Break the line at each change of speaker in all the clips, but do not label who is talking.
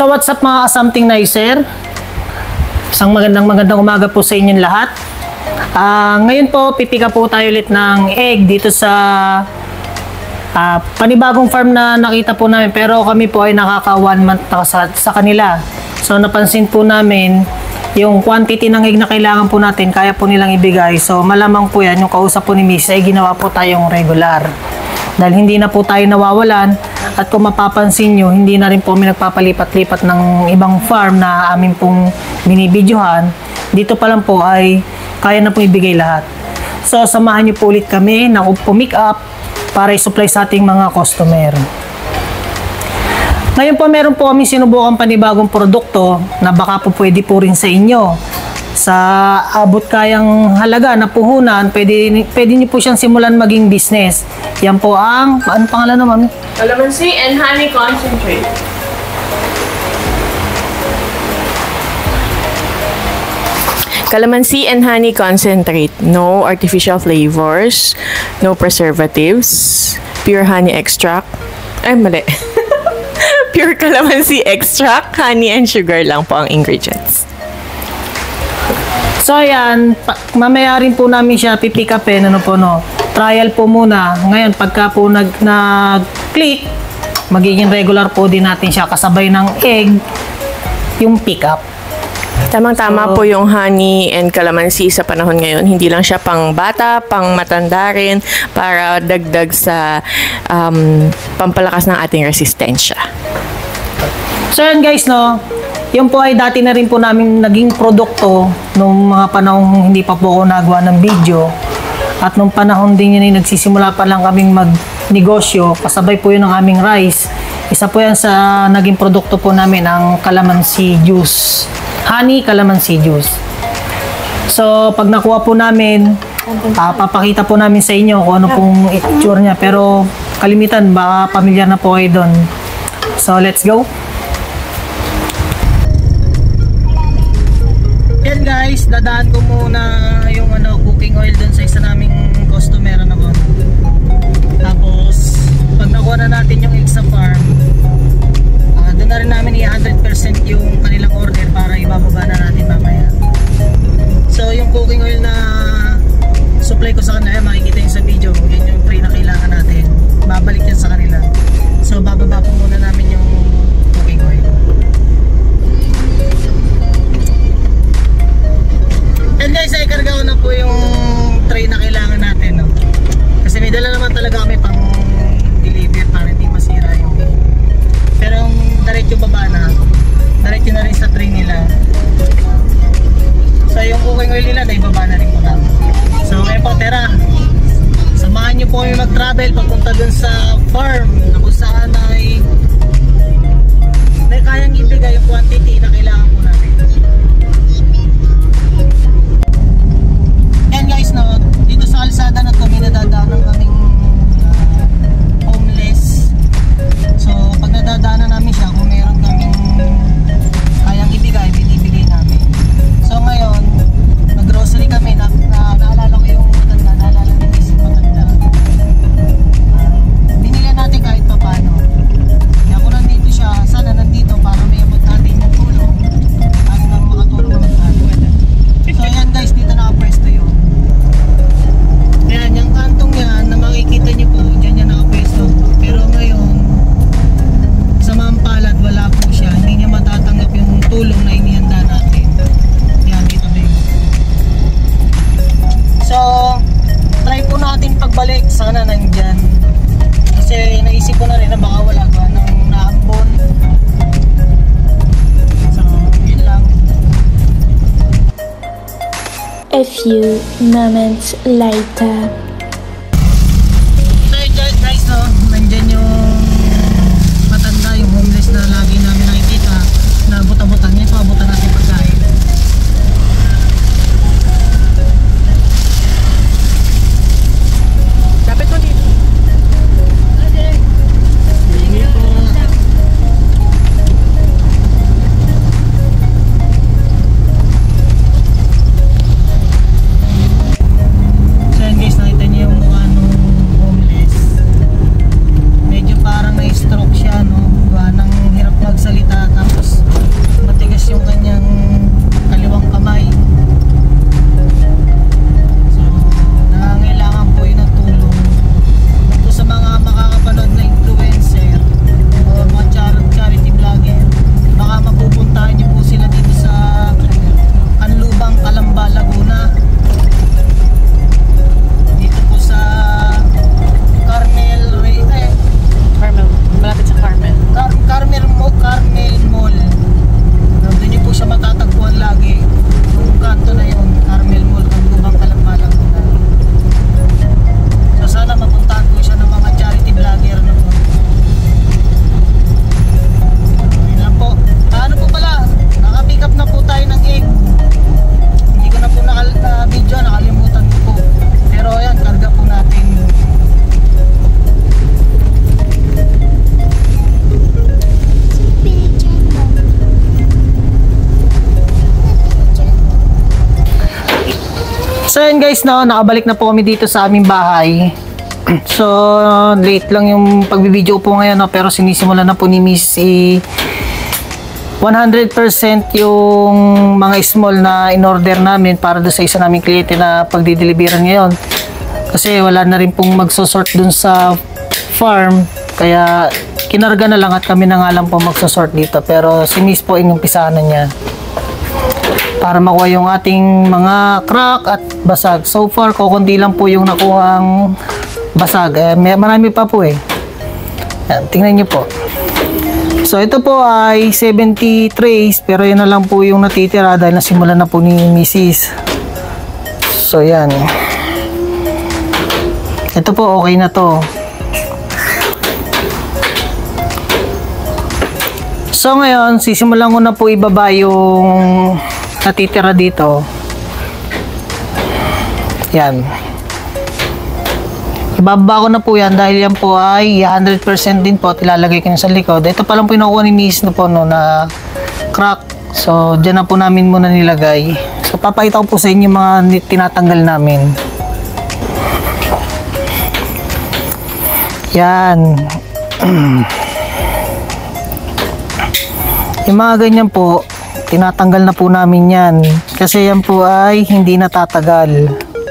So what's up mga something nicer? Isang magandang umaga po sa inyong lahat. Ngayon po pipika po tayo ulit ng egg dito sa panibagong farm na nakita po namin, pero kami po ay nakaka 1 month na sa kanila. So napansin po namin yung quantity ng egg na kailangan po natin, kaya po nilang ibigay. So malamang po yan, yung kausap po ni Miss ay ginawa po tayong regular. Dahil hindi na po tayo nawawalan, at kung mapapansin nyo, hindi na rin po kami nagpapalipat-lipat ng ibang farm na amin pong binibidyohan. Dito pa lang po ay kaya na po ibigay lahat. So samahan nyo po ulit kami na pumick up para i-supply sa ating mga customer. Ngayon po meron po kami sinubukan panibagong produkto na baka po pwede po rin sa inyo. Sa abot kayang halaga na puhunan, pwede niyo po siyang simulan maging business. Yan po ang, ano pangalan na, mami?
Calamansi and honey concentrate. Calamansi and honey concentrate. No artificial flavors, no preservatives, pure honey extract. Ay, mali. Pure calamansi extract, honey and sugar lang po ang ingredients.
So ayan, mamaya rin po namin siya pipick upin, ano po no. Trial po muna. Ngayon pagka po nag-click, magiging regular po din natin siya kasabay ng egg, yung pick up.
Tamang-tama po yung honey and calamansi sa panahon ngayon. Hindi lang siya pang bata, pang matanda rin, para dagdag sa pampalakas ng ating resistensya.
So yan guys, no, yun po ay dati na rin po namin naging produkto nung mga panahong hindi pa po ako nagawa ng video. At nung panahon din yun ay nagsisimula pa lang kaming magnegosyo, kasabay po yun ng aming rice. Isa po yan sa naging produkto po namin, ang calamansi juice. Honey calamansi juice. So pag nakuha po namin, papakita po namin sa inyo kung ano pong itsura niya. Pero kalimitan, baka pamilyar na po kayo doon. So let's go. Yan guys, dadaan ko muna yung cooking oil dun sa isa naming customer na po. Tapos pag nakuha na natin yung egg sa farm, doon na rin namin i-100% yung kanilang order para ibababa na natin mamaya. So yung cooking oil na supply ko sa kanila, makikita yung sa video, yan yung tray na kailangan natin. Babalik yan sa kanila. So bababa po muna namin yung cooking oil. And guys, ay karga ko na po yung tray na kailangan natin, no? Kasi may dala naman talaga kami pang deliver para hindi masira yung pero yung diretso baba na, diretso na rin sa tray nila. So yung cooking oil nila, dahil baba na rin po namin. So kaya po, tera, samahan nyo po kami mag-travel papunta dun sa farm na kung saan ay kayang ibigay yung quantity na kailangan po natin. Yan guys, no, dito sa kalsada na to, may nadadaanan kaming homeless. So pag nadadaanan namin siya, kung meron kaming kayang ibigay, binibigay namin. So ngayon, nag-grocery kami, naalala ko yung matanda, naalala ni Miss matanda. Binigyan natin kahit pa paano. Kaya kung nandito siya, sana nandito para may abot natin yung tulong at nang makatulong naman tayo. So ayan guys, dito nakapwesto yun. Ayan, yung kantong yan na makikita niyo po, dyan yan nakapwesto. Pero ngayon, sa mampalad, wala po siya. Hindi niya matatanggap yung tulong na inihanda natin. Yan, dito din. So, try po natin pagbalik. Sana nandyan. Kasi naisip ko na rin na baka wala ba ng naambon. So, yun lang.
A few moments later.
So guys, no, nandyan yung matanda, yung homeless na lagi namin nakikita na buta-butan niya. Ito, abutan natin pagkain.
Dapat mo dito.
So yan guys, nakita So yun guys, no, nakabalik na po kami dito sa aming bahay. So late lang yung pagbibideo po ngayon, no, pero sinisimulan na po ni Miss 100% yung mga small na in-order namin para doon sa isa naming kliyente na pagdideliveran ngayon. Kasi wala na rin pong magsosort dun sa farm, kaya kinarga na lang at kami na nga lang po magsosort dito. Pero si Miss po inumpisahan na niya para makuha yung ating mga crack at basag. So far, kukunti lang po yung nakuhang basag. Marami pa po eh. Yan, tingnan nyo po. So ito po ay 70 trays, pero yun na lang po yung natitira dahil nasimulan na po ni Mrs. So yan. Ito po, okay na to. So ngayon, sisimulan ko na po ibaba yung natitira dito. Yan. Ibaba ko na po yan dahil yan po ay 100% din po at ilalagay ko sa likod. Ito pa lang po nakuha ni Miss no po, no, na crack. So dyan na po namin muna nilagay. So papakita ko po sa inyo mga tinatanggal namin. Yan. Yung mga ganyan po, tinatanggal na po namin yan. Kasi yan po ay hindi natatagal.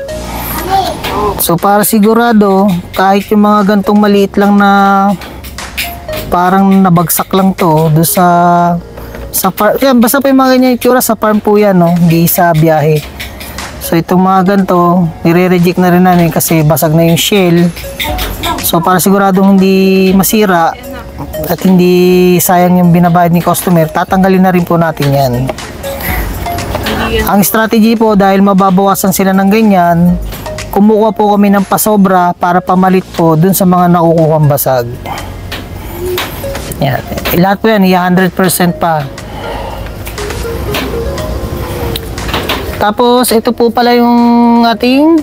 So para sigurado, kahit yung mga gantong maliit lang na parang nabagsak lang to do sa farm. Yan, basta po yung mga ganyan itsura sa farm po yan, no? Hindi sa biyahe. So itong mga ganito, nire-reject na rin namin kasi basag na yung shell. So para siguradong hindi masira at hindi sayang yung binabayad ni customer, tatanggalin na rin po natin yan. Ang strategy po, dahil mababawasan sila ng ganyan, kumukuha po kami ng pasobra para pamalit po dun sa mga nakukuhang basag. Yan. Lahat po yan, 100% pa. Tapos, ito po pala yung ating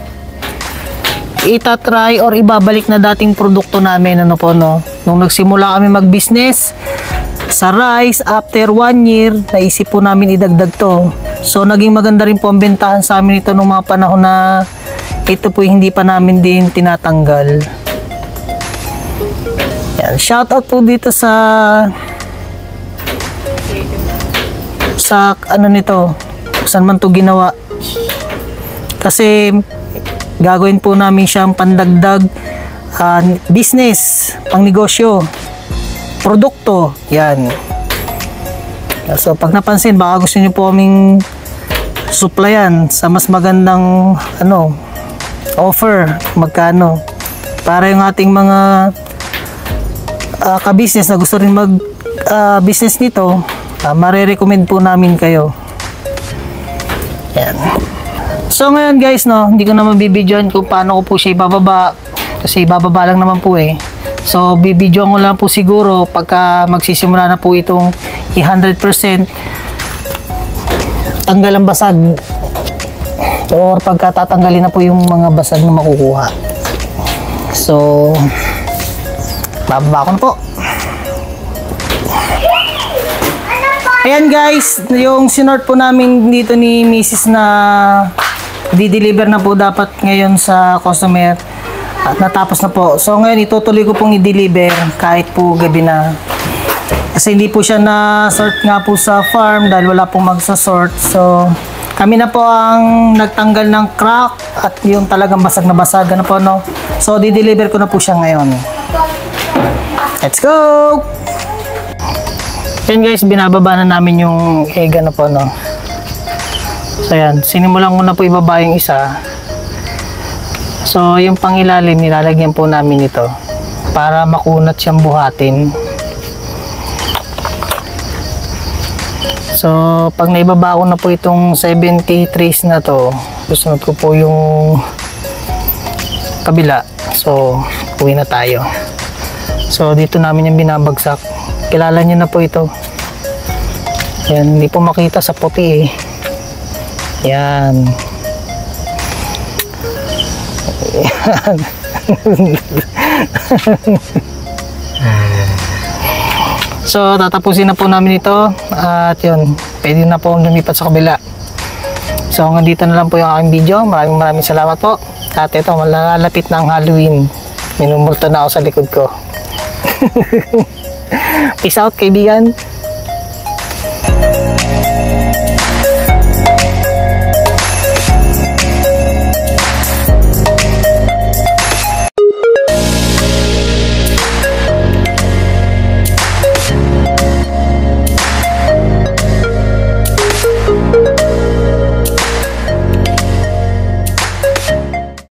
itatry or ibabalik na dating produkto namin. Ano po, no? Nung nagsimula kami mag-business sa rice, after 1 year, naisip po namin idagdag to. So, naging maganda rin po ang bentahan sa amin ito nung mga panahon na ito po hindi pa namin din tinatanggal. Yan. Shoutout po dito sa ano nito, saan man to ginawa. Kasi gagawin po namin siyang pandagdag business, pang negosyo, produkto. Yan. So pag napansin, baka gusto niyo po kaming supplyan sa mas magandang offer, magkano, para yung ating mga ka-business na gusto rin mag business nito, mare-recommend po namin kayo. Yan. So ngayon guys, no, hindi ko na mabibidyoan kung paano ko po siya ibababa kasi ibababa lang naman po eh. So bibidyoan ko lang po siguro pagka magsisimula na po itong 100% tanggal ang basag, or pagka tatanggalin na po yung mga basag na makukuha. So bababa ko na po. Ayan guys, yung sinort po namin dito ni Mrs. na di-deliver na po dapat ngayon sa customer at natapos na po. So ngayon itutuloy ko pong i-deliver kahit po gabi na. Kasi hindi po siya na-sort nga po sa farm dahil wala pong magsa-sort. So kami na po ang nagtanggal ng crack at yung talagang basag na basag na po, no. So di-deliver ko na po siya ngayon. Let's go! Yan guys, binababa na namin yung egg na po, no. So yan, sinimulan ko na po ibaba yung isa. So yung pangilalim, nilalagyan po namin ito para makunat siyang buhatin. So pag naibaba ko na po itong 70 trays na to, susunod ko po yung kabila. So uwi na tayo. So dito namin yung binabagsak. Kilala niyo na po ito. Yan, hindi po makita sa puti eh. Yan. Yan. So tatapusin na po namin ito at yun, pwede na po lumipat sa kabila. So hanggang dito na lang po yung aking video. Maraming salamat po. At ito, malalapit na ang Halloween. Minumulto na ako sa likod ko. Peace out, kaibigan.